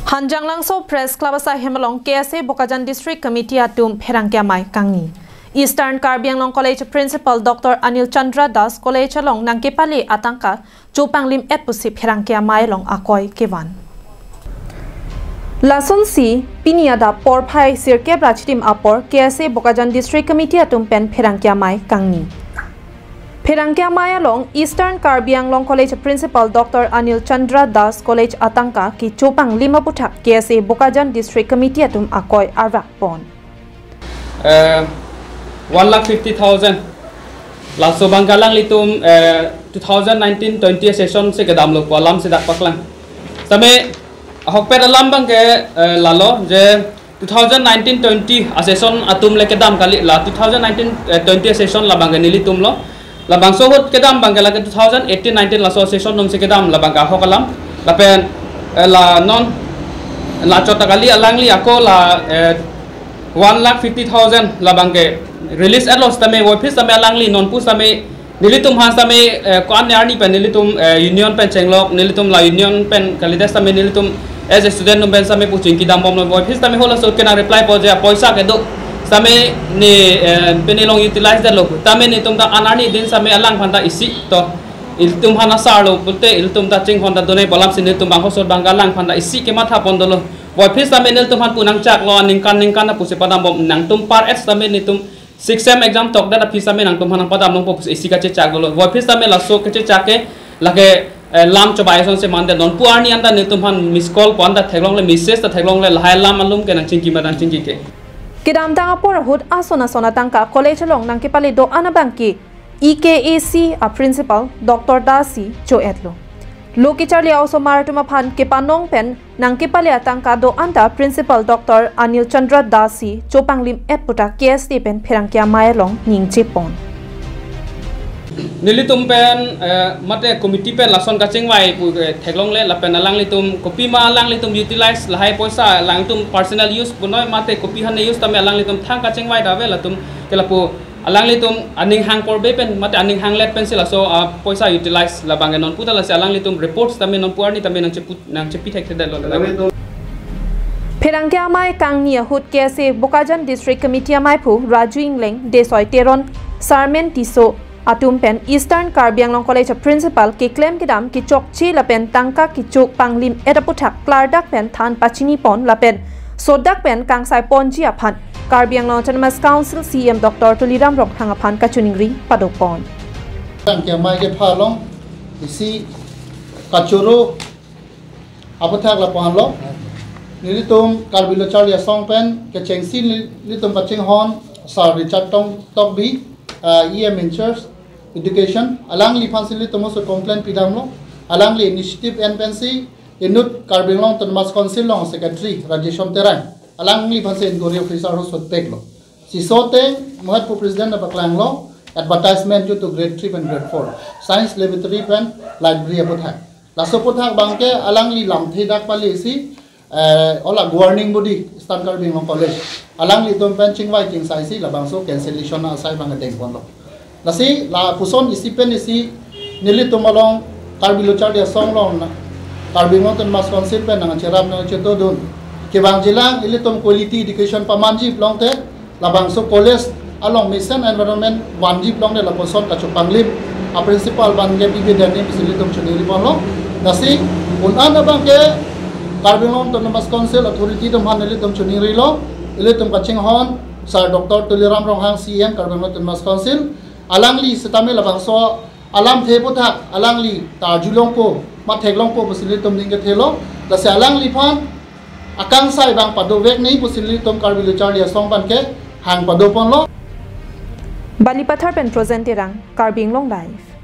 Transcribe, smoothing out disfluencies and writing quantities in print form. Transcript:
Hanjang Langso Press Club sa Hemalong KSA Bokajan District Committee atum Pherangkya Mai Kangi. Eastern Karbi Anglong College Principal Dr. Anil Chandra Das College along Nangkepali atangka panglim etpusi Pherangkya Mai long akoi kevan. Lason si piniada porphai sirke brachtim apor KSA Bokajan District Committee atum pen Pherangkya Mai Kangi. Pherangkya Mai along Eastern Karbi Anglong College Principal Dr. Anil Chandra Das College atangka ki panglim puthak KSA Bokajan District Committee atum akoi arvak pon. 1,50,000 laso bangkalang litum 2019-20 session se kedam lo kolam se dak paklang same hokpet alam bang ke lalo je 2019-20 session atum le kedam kali la 2019-20 session labang ke nilitum lo labang sohut kedam bang ke la 2018-19 laso session num se kedam labang ka hokalam lapen la non la chota kali alangli ako la 1,50,000 labang ke release at loss tame office tame alangli non pu tame nilitum han tame kwan yarni pen nilitum union pen chenglok nilitum la union pen kalidas tame nilitum as a student no ben tame pu chingki dam bom no office tame hola so kena reply po je paisa ke do tame ni penilong utilize that lo tame ni tum ta anani din tame alang phanta isi to iltum hana sarlo pulte iltum ta ching honda donai bolam sin iltum bang hosor bangalang phanta isi ke matha pondolo office tame nilitum han punang chak lo ningkan na pu se padam bom nang tum par s tame nitum 6M exam talk that apisa me nang tumhanang padam nong popus isi ka che chak dolo office ta me la so ke che chake lage lam chobai son se mande non puani anda ne tumhan miss call pon da thaglong le message ta thaglong le lahai lam alum ke nang chingki madang chingki ke kidam tang apor hut asona sona tangka college long nang ke pali do anabangki EKAC a principal Dr. Dasi cho etlo Loki Charlie also maratuma phan ke panong pen nang ke pali atangka do anta principal Dr. Anil Chandra Dasi panglim et puta KST pen Pherangkya Mai long ning chepon nilitum pen mate committee pen lason ka chingwai pu thaglong le lapen alang litum copy ma alang litum utilize lahai poisa alang tum personal use bunoi mate copy han use tame alang litum thang ka chingwai da ve latum kelapu alang litum aning hang porbe pen mate aning hang let pencil so poisa utilize la banganon putala se alang litum reports tame non puarni tame nang chepi thek thedal lo Pherangkya Mai Kangni hut KSA Bokajan District Committee mai phu Raju Ingleng Desoi Teron Sarmen Tiso atum pen Eastern Karbi Anglong College Principal ke claim kidam ki chokchi lapen tangka ki panglim eraputhak klardak pen than pachini pon lapen sodak pen kangsai ponji aphan Karbi Anglong Autonomous Council CM Dr. Tuliram Rok hangaphan kachuningri padopon Pherangkya Mai ke phalong isi kachuro aputhak la pon lo nilitum Karbi lo charlia song pen ke chengsin nilitum kaching hon sar richard tong tok bi EM in church education alang li fansili tomo so complaint pidam lo alang li initiative NPNC inut Karbi Anglong Autonomous Council long secretary Rajeshom Terai alang li fansin gori officer ho so pek lo si sote mohat pu president na baklang lo advertisement to grade 3 and grade 4 science laboratory pen library apothak la so pothak bangke alang li lam the dak pali si ola warning body stand Karbi Anglong College alang li tom pen chingwai king sai si la bangso cancellation na sai bang deng pon lo la si la puson isi pen isi nili tom along Karbi lo chardia song long na Karbi Anglong Autonomous Council pen nang cheram na cheto don ke bang jilang ili tom quality education pamanji long te la bangso college along mission environment wanji long de la puson ka panglim a principal ban ge bi de ni bisili tom chuniri pon lo la si un ana bang ke Karbi Anglong Autonomous Council authority tom han ili tom chuniri lo ili tom kaching hon sir Dr. Tuliram Ronghang CM Karbi Anglong Autonomous Council alangli setame labang so alam the puthak alangli tarjulong ko ma theglong ko busili tom ning ke thelo la se alangli phan akang sai bang padovek nei busili tom Karbi lo charlia song ban ke hang padopon lo Bali Pathar pen present erang Karbi Anglong live